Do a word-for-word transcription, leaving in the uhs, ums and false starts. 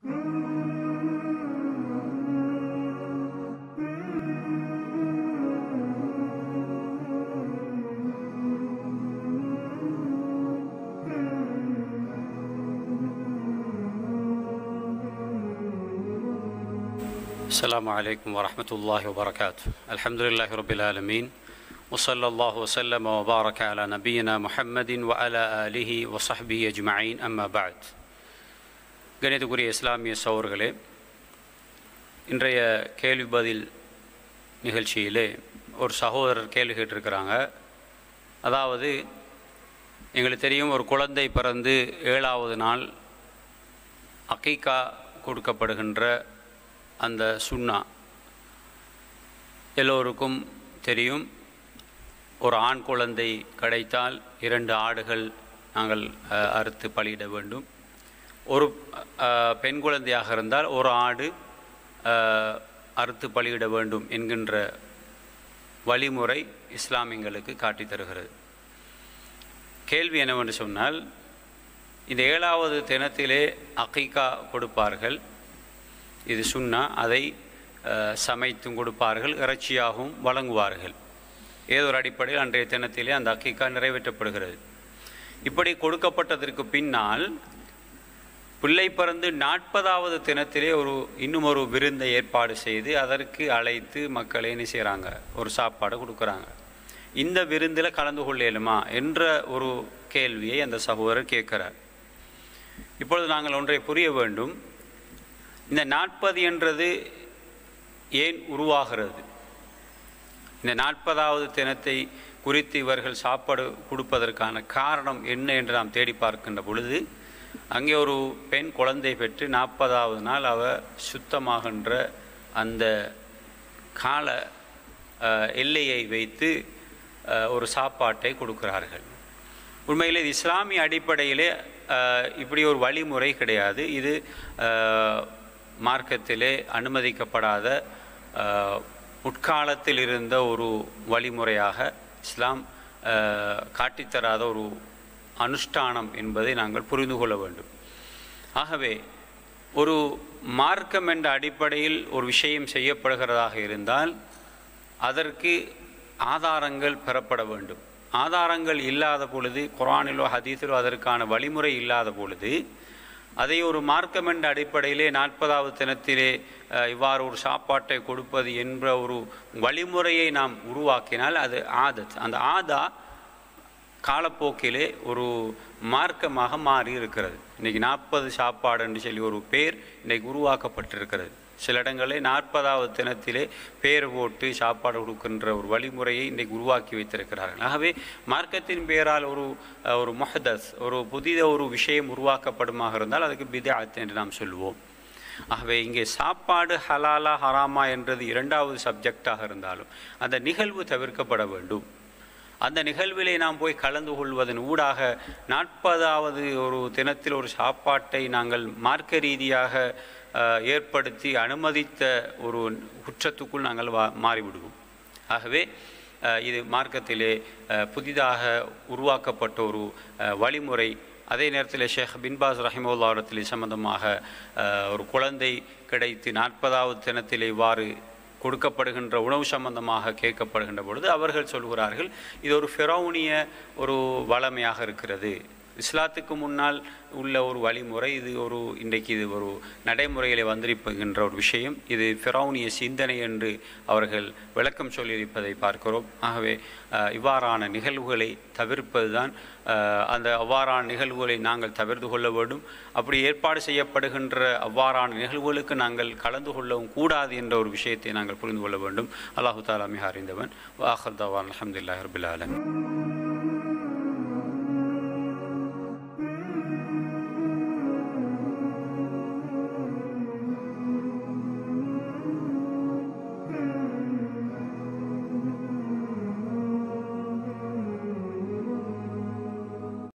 السلام عليكم ورحمة الله وبركاته. الحمد لله رب العالمين وصلى الله وسلم وبارك على نبينا محمد وعلى آله وصحبه أجمعين أما بعد. கணிதக்குரிய இஸ்லாமிய சகோதரர்களே, இன்றைய கேள்வி பதில் நிகழ்ச்சியிலே ஒரு சகோதரர் கேள்வி கேட்டிருக்கிறாங்க. அதாவது, எங்களுக்கு தெரியும், ஒரு குழந்தை பிறந்து ஏழாவது நாள் அகீகா கொடுக்கப்படுகின்ற அந்த சுன்னா எல்லோருக்கும் தெரியும். ஒரு ஆண் குழந்தை கிடைத்தால் இரண்டு ஆடுகள் நாங்கள் அறுத்து பலியிட வேண்டும். ஒரு பெண் குழந்தையாக இருந்தால் ஒரு ஆடு அறுத்து பலியிட வேண்டும் என்கின்ற வழிமுறை இஸ்லாமியங்களுக்கு காட்டித் தருகிறது. கேள்வி என்னவென்று சொன்னால், இந்த ஏழாவது தினத்திலே அகீகா கொடுப்பார்கள். இது சுன்னா. அதை சமைத்தும் கொடுப்பார்கள், இறைச்சியாகவும் வழங்குவார்கள். ஏதோ ஒரு அடிப்படையில் அன்றைய தினத்திலே அந்த அகீகா நிறைவேற்றப்படுகிறது. இப்படி கொடுக்கப்பட்டதற்கு பின்னால் பிள்ளை பிறந்து நாற்பதாவது தினத்திலே ஒரு இன்னும் ஒரு விருந்தை ஏற்பாடு செய்து அதற்கு அழைத்து மக்களை என்ன செய்கிறாங்க, ஒரு சாப்பாடு கொடுக்குறாங்க. இந்த விருந்தில் கலந்து கொள்ளலுமா என்ற ஒரு கேள்வியை அந்த சகோதரர் கேட்கிறார். இப்பொழுது நாங்கள் ஒன்றை புரிய வேண்டும். இந்த நாற்பது என்றது ஏன் உருவாகிறது? இந்த நாற்பதாவது தினத்தை குறித்து இவர்கள் சாப்பாடு கொடுப்பதற்கான காரணம் என்ன என்று நாம் தேடி பார்க்கின்ற பொழுது, அங்கே ஒரு பெண் குழந்தை பெற்று நாற்பதாவது நாள் அவர் சுத்தமாகின்ற அந்த கால எல்லையை வைத்து ஒரு சாப்பாட்டை கொடுக்கிறார்கள். உண்மையில் இது இஸ்லாமிய அடிப்படையிலே இப்படி ஒரு வழிமுறை கிடையாது. இது மார்க்கத்திலே அனுமதிக்கப்படாத முற்காலத்தில் இருந்த ஒரு வழிமுறையாக இஸ்லாம் காட்டித்தராத ஒரு அனுஷ்டானம் என்பதை நாங்கள் புரிந்து கொள்ள வேண்டும். ஆகவே ஒரு மார்க்கம் என்ற அடிப்படையில் ஒரு விஷயம் செய்யப்படுகிறதாக இருந்தால் அதற்கு ஆதாரங்கள் பெறப்பட வேண்டும். ஆதாரங்கள் இல்லாத பொழுது, குர்ஆனிலோ ஹதீஸிலோ அதற்கான வழிமுறை இல்லாத பொழுது, அதை ஒரு மார்க்கம் என்ற அடிப்படையிலே நாற்பதாவது தினத்திலே இவ்வாறு ஒரு சாப்பாட்டை கொடுப்பது என்ற ஒரு வழிமுறையை நாம் உருவாக்கினால் அது ஆதத். அந்த ஆதா காலப்போக்கிலே ஒரு மார்க்கமாக மாறி இருக்கிறது. இன்றைக்கி நாற்பது சாப்பாடு என்று சொல்லி ஒரு பேர் இன்றைக்கு உருவாக்கப்பட்டிருக்கிறது. சில இடங்களில் நாற்பதாவது தினத்திலே பேர் போட்டு சாப்பாடு கொடுக்கின்ற ஒரு வழிமுறையை இன்றைக்கு உருவாக்கி வைத்திருக்கிறார்கள். ஆகவே மார்க்கத்தின் பெயரால் ஒரு ஒரு முஹதஸ், ஒரு புதித ஒரு விஷயம் உருவாக்கப்படுமாக இருந்தால் அதுக்கு பித்அத் என்று நாம் சொல்லுவோம். ஆகவே இங்கே சாப்பாடு ஹலாலா ஹராமா என்றது இரண்டாவது சப்ஜெக்டாக இருந்தாலும் அந்த நிகழ்வு தவிர்க்கப்பட வேண்டும். அந்த நிகழ்விலே நாம் போய் கலந்து கொள்வதன் ஊடாக நாற்பதாவது ஒரு தினத்தில் ஒரு சாப்பாட்டை நாங்கள் மார்க்க ரீதியாக ஏற்படுத்தி அனுமதித்த ஒரு குற்றத்துக்குள் நாங்கள் வா மாறிவிடுவோம். ஆகவே இது மார்க்கத்திலே புதிதாக உருவாக்கப்பட்ட ஒரு வழிமுறை. அதே நேரத்தில் ஷேக் பின் பாஸ் ரஹிமஹுல்லாஹ் இடத்தில் சம்பந்தமாக ஒரு குழந்தை கிடைத்து நாற்பதாவது தினத்தில் இவ்வாறு கொடுக்கப்படுகின்ற உணவு சம்பந்தமாக கேட்கப்படுகின்ற பொழுது அவர்கள் சொல்கிறார்கள், இது ஒரு ஃபிரௌனிய ஒரு வளமையாக இருக்கிறது. இஸ்லாத்துக்கு முன்னால் உள்ள ஒரு வழிமுறை இது. ஒரு இன்றைக்கு இது ஒரு நடைமுறையில் வந்திருக்கின்ற ஒரு விஷயம். இது ஃபிரௌனிய சிந்தனை என்று அவர்கள் விளக்கம் சொல்லியிருப்பதை பார்க்கிறோம். ஆகவே இவ்வாறான நிகழ்வுகளை தவிர்ப்பது தான், அந்த அவ்வாறான நிகழ்வுகளை நாங்கள் தவிர்த்து கொள்ள வேண்டும். அப்படி ஏற்பாடு செய்யப்படுகின்ற அவ்வாறான நிகழ்வுகளுக்கு நாங்கள் கலந்து கொள்ளவும் கூடாது என்ற ஒரு விஷயத்தை நாங்கள் புரிந்து கொள்ள வேண்டும். அல்லாஹு தஆலா மிக அறிந்தவன். வ ஆகிர் தஅவானா அல்ஹம்துலில்லாஹி ரப்பில் ஆலமீன்.